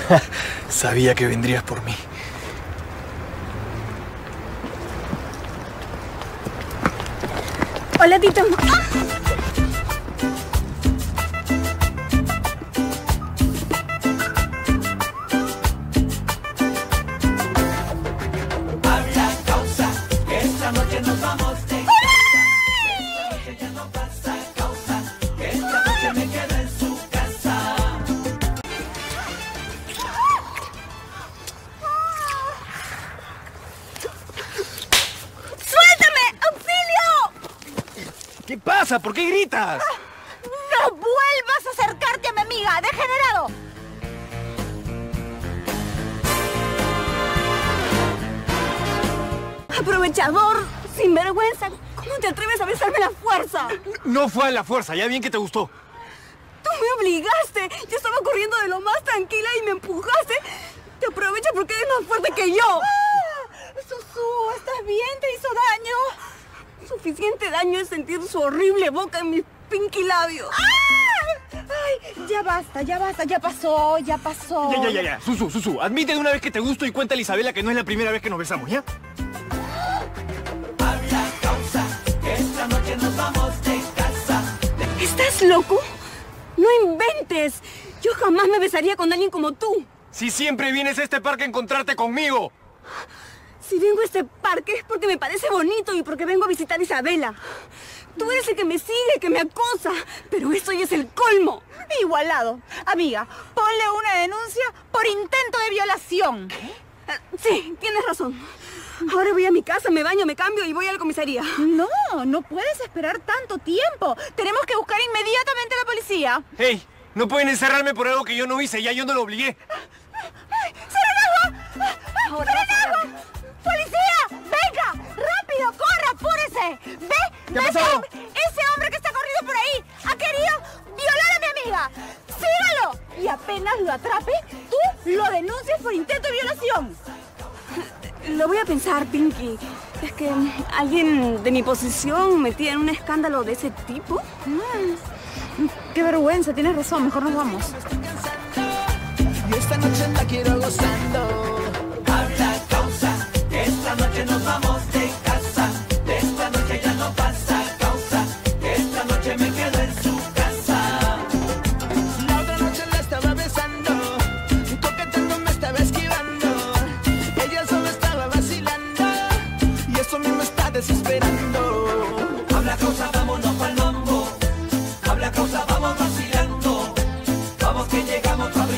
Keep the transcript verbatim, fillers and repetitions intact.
Sabía que vendrías por mí. Hola, Tito. ¡Ah! ¿Qué pasa? ¿Por qué gritas? ¡No vuelvas a acercarte a mi amiga! ¡Degenerado! ¡Aprovechador! ¡Sinvergüenza! ¿Cómo te atreves a besarme a la fuerza? No fue a la fuerza, ya bien que te gustó. ¡Tú me obligaste! Yo estaba corriendo de lo más tranquila y me empujaste. Te aprovechas porque eres más fuerte que yo. ¡Ah! Susú, ¿estás bien? ¿Te hizo daño? Suficiente daño es sentir su horrible boca en mis pinky labios. ¡Ah! Ay, ya basta, ya basta, ya pasó, ya pasó. Ya, ya, ya, ya. Susú, Susú, admite de una vez que te gusto y cuéntale a Isabela que no es la primera vez que nos besamos, ¿ya? Habla causa, que esta noche nos vamos de casa. ¿Estás loco? No inventes. Yo jamás me besaría con alguien como tú. Si siempre vienes a este parque a encontrarte conmigo. Si vengo a este parque es porque me parece bonito y porque vengo a visitar a Isabela. Tú eres el que me sigue, que me acosa. Pero esto ya es el colmo. Igualado. Amiga, ponle una denuncia por intento de violación. ¿Qué? Sí, tienes razón. Ahora voy a mi casa, me baño, me cambio y voy a la comisaría. No, no puedes esperar tanto tiempo. Tenemos que buscar inmediatamente a la policía. ¡Hey! No pueden encerrarme por algo que yo no hice, ya yo no lo obligué. ¡Serenazgo! ¡Serenazgo! ¡Policía! ¡Venga! ¡Rápido! ¡Corra! ¡Apúrese! ¿Ve? ¿Qué ¿Ve pasó? ese hombre, ese hombre que está corriendo por ahí? Ha querido violar a mi amiga. ¡Sígalo! Y apenas lo atrape, tú lo denuncias por intento de violación. Lo voy a pensar, Pinky. Es que alguien de mi posición metida en un escándalo de ese tipo. Mm, qué vergüenza, tienes razón, mejor nos vamos. Y esta noche la quiero gozando. Habla causa, que esta noche nos vamos de casa. De esta noche ya no pasa causa, que esta noche me quedo en su casa. La otra noche la estaba besando, coqueteando me estaba esquivando. Ella solo estaba vacilando y eso mismo está desesperando. Habla causa, vámonos pa'l mambo. Habla causa, vamos vacilando. Vamos que llegamos, padre.